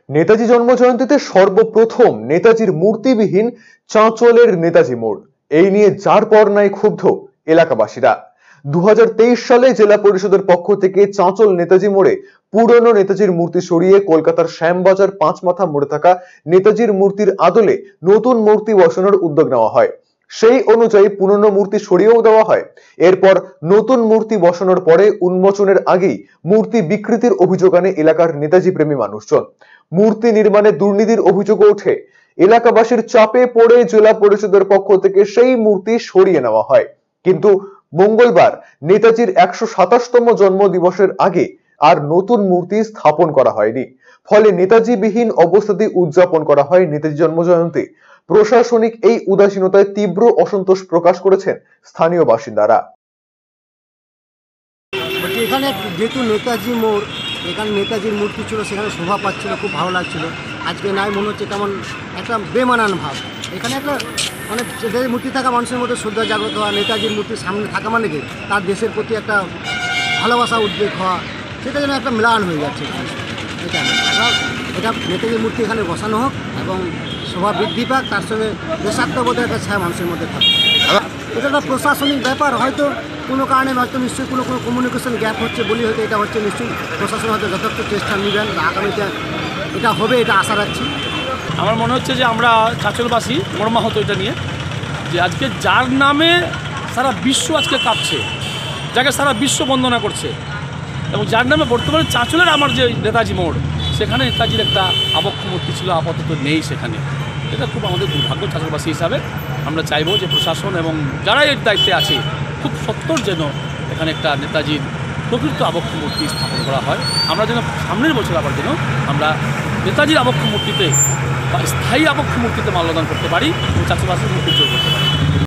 নেতাজি জন্মজয়ন্তীতে সর্বপ্রথম নেতাজির মূর্তিবিহীন চাঁচলের নেতাজি মোড়, এই নিয়ে যার পর নাই ক্ষুব্ধ এলাকাবাসীরা। 2023 সালে জেলা পরিষদের পক্ষ থেকে চাঁচল নেতাজি মোড়ে পুরনো নেতাজির মূর্তি সরিয়ে কলকাতার শ্যামবাজার পাঁচমাথা মোড়ে থাকা নেতাজির মূর্তির আদলে নতুন মূর্তি বসানোর উদ্যোগ নেওয়া হয়। সেই অনুযায়ী পুরনো মূর্তি সরিয়েও দেওয়া হয়। এরপর নতুন মূর্তি বসানোর পরে উন্মোচনের আগেই মূর্তি বিকৃতির অভিযোগ আনে এলাকার নেতাজি প্রেমী মানুষজন। মূর্তি নির্মাণে দুর্নীতির অভিযোগ ওঠে। এলাকাবাসীর চাপে পড়ে জেলা পরিষদের পক্ষ থেকে সেই মূর্তি সরিয়ে নেওয়া হয়। কিন্তু মঙ্গলবার নেতাজির 127তম জন্মদিবসের আগে আর নতুন মূর্তি স্থাপন করা হয়নি। ফলে নেতাজি বিহীন অবস্থাতেই উদযাপন করা হয় নেতাজি জন্মজয়ন্তী। প্রশাসনিক এই উদাসীনতায় তীব্র অসন্তোষ প্রকাশ করেছেন স্থানীয় বাসিন্দারা। এখানে যেহেতু নেতাজি মোড়, এখানে নেতাজির মূর্তি ছিল, সেখানে শোভা পাচ্ছিল, খুব ভালো লাগছিল। আজকে নাই মনে হচ্ছে কেমন একটা বেমানান ভাব। এখানে একটা মানে নেতাজির মূর্তি থাকা মানুষের মধ্যে শ্রদ্ধা জাগ্রত হওয়া, নেতাজির মূর্তির সামনে থাকা মানে কি তার দেশের প্রতি একটা ভালোবাসা উদ্বেগ হওয়া, সেটা যেন একটা ম্লান হয়ে যাচ্ছে। এটা নেতাজির মূর্তি এখানে বসানো হোক এবং শোভা বৃদ্ধি পাক, তার সঙ্গে দেশাত্মবোধের একটা ছায়া মানুষের মধ্যে থাকে। এটা একটা প্রশাসনিক ব্যাপার, হয়তো কোনো কারণে হয়তো নিশ্চয়ই কোনো কমিউনিকেশন গ্যাপ হচ্ছে বলি হয়তো এটা হচ্ছে। নিশ্চয়ই প্রশাসন হয়তো যথেষ্ট চেষ্টা নেবেন, আগামীতে এটা হবে, এটা আশা রাখছি। আমার মনে হচ্ছে যে আমরা চাঁচলবাসী মর্মাহত এটা নিয়ে, যে আজকে যার নামে সারা বিশ্ব আজকে কাঁপছে, যাকে সারা বিশ্ব বন্দনা করছে, এবং যার নামে বর্তমানে চাঁচলের আমার যে নেতাজি মোড়, সেখানে নেতাজির একটা আবক্ষ মূর্তি ছিল, আপাতত নেই সেখানে। এটা খুব আমাদের দুর্ভাগ্য চাঁচলবাসী হিসাবে। আমরা চাইবো যে প্রশাসন এবং যারা এর দায়িত্বে আছে খুব সত্বর যেন এখানে একটা নেতাজির প্রকৃত আবক্ষ মূর্তি স্থাপন করা হয়। আমরা যেন সামনের বছর আবার যেন আমরা নেতাজির আবক্ষ মূর্তিতে বা স্থায়ী আবক্ষ মূর্তিতে মাল্যদান করতে পারি এবং চাঁচলবাসীর মূর্তি জোর করতে পারি।